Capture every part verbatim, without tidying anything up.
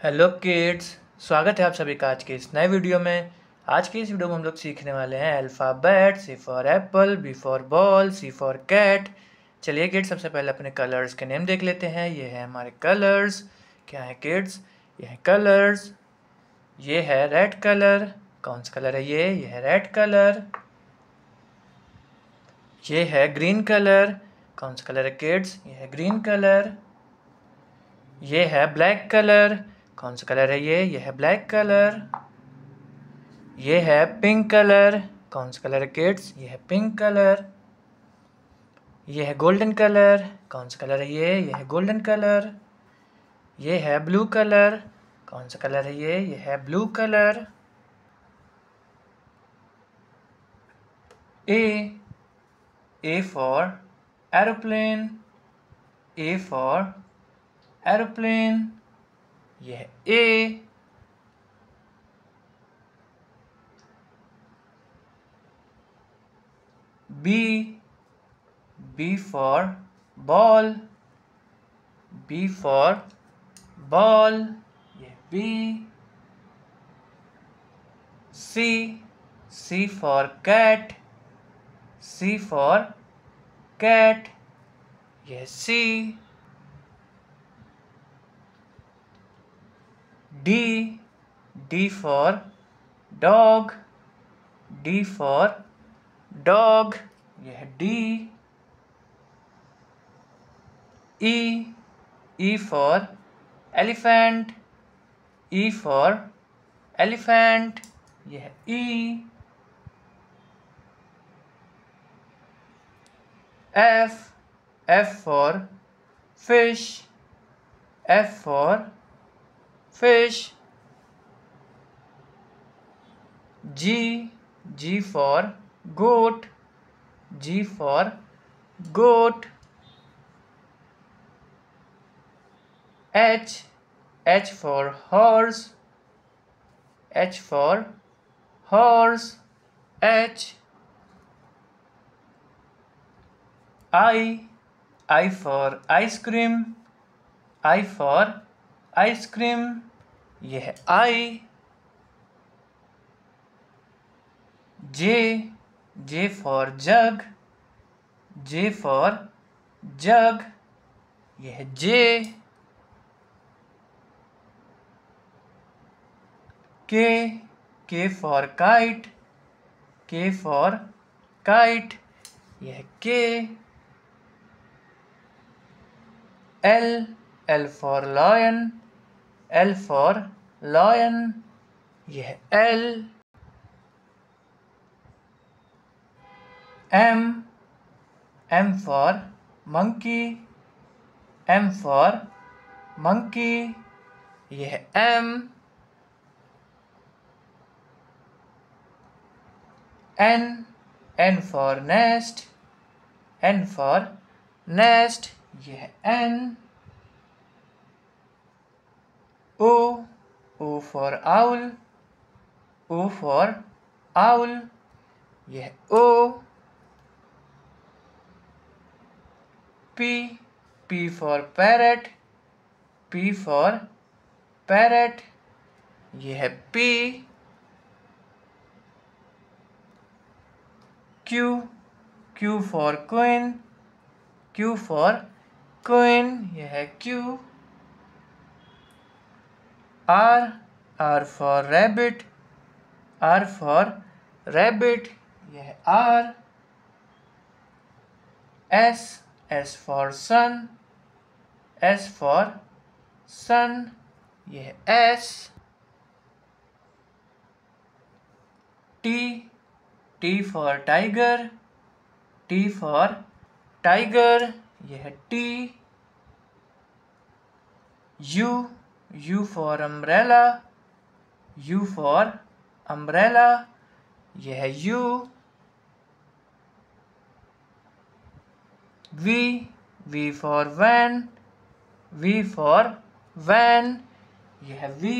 Hello kids, स्वागत है आप सभी का आज के इस नए वीडियो में। आज के इस वीडियो में हम लोग सीखने वाले हैं alphabet. C for apple, B for ball, C for cat. चलिए किड्स, सबसे पहले अपने कलर्स के नेम देख लेते हैं। ये है हमारे कलर्स। क्या है किड्स? ये है कलर्स। ये है रेड कलर। कौन सा कलर है ये? ये है रेड कलर। ये है ग्रीन कलर। कौन सा कलर है किड्स? ये है ग्रीन कलर। ये है ब्लैक कलर। कौन सा कलर है ये? ये है ब्लैक कलर। ये है पिंक कलर। कौन सा कलर है किड्स? ये है पिंक कलर। ये है गोल्डन कलर। कौन सा कलर है ये? ये है गोल्डन कलर। ये है ब्लू कलर। कौन सा कलर है ये? ये है blue colour. A A for aeroplane. A for aeroplane. ये है A. B B for ball. B for ball. ये B. C C for cat. C for cat. ये C. D D for dog. D for dog. ये है D. E E for elephant. E for elephant. ये है E. F F for fish. F for fish. G G for goat. G for goat. H H for horse. H for horse. H. I I for ice cream. I for ice cream. ये है I. J J for jug. J for jug. ये है J. K K for kite. K for kite. ये है K. L L for lion. L for lion. ये है L. M M for monkey. M for monkey. ये है M. N N for nest. N for nest. ये है N. O O for owl. O for owl. ये है O. P P for parrot. P for parrot. ये है P. Q Q for queen. Q for queen. ये है Q. R R for rabbit. R for rabbit. ये है R. S S for sun. S for sun. ये है S. T T for tiger. T for tiger. ये है T. U U for umbrella. U for umbrella. ये है U. V V for van. V for van. ये है V.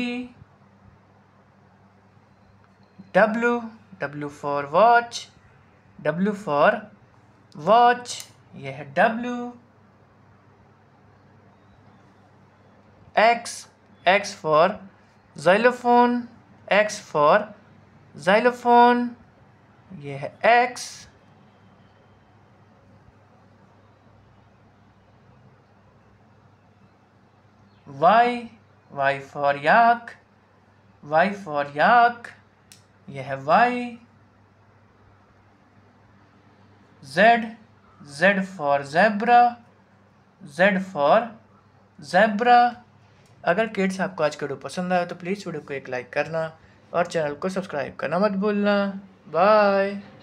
W W for watch. W for watch. ये है W. X X for xylophone, X for xylophone, ये है X। Y, Y for yak, Y for yak, ये है Y। Z, Z for zebra, Z for zebra। अगर kids आपको आज का वीडियो पसंद आया तो प्लीज़ वीडियो को एक लाइक करना और चैनल को सब्सक्राइब करना मत भूलना। बाय।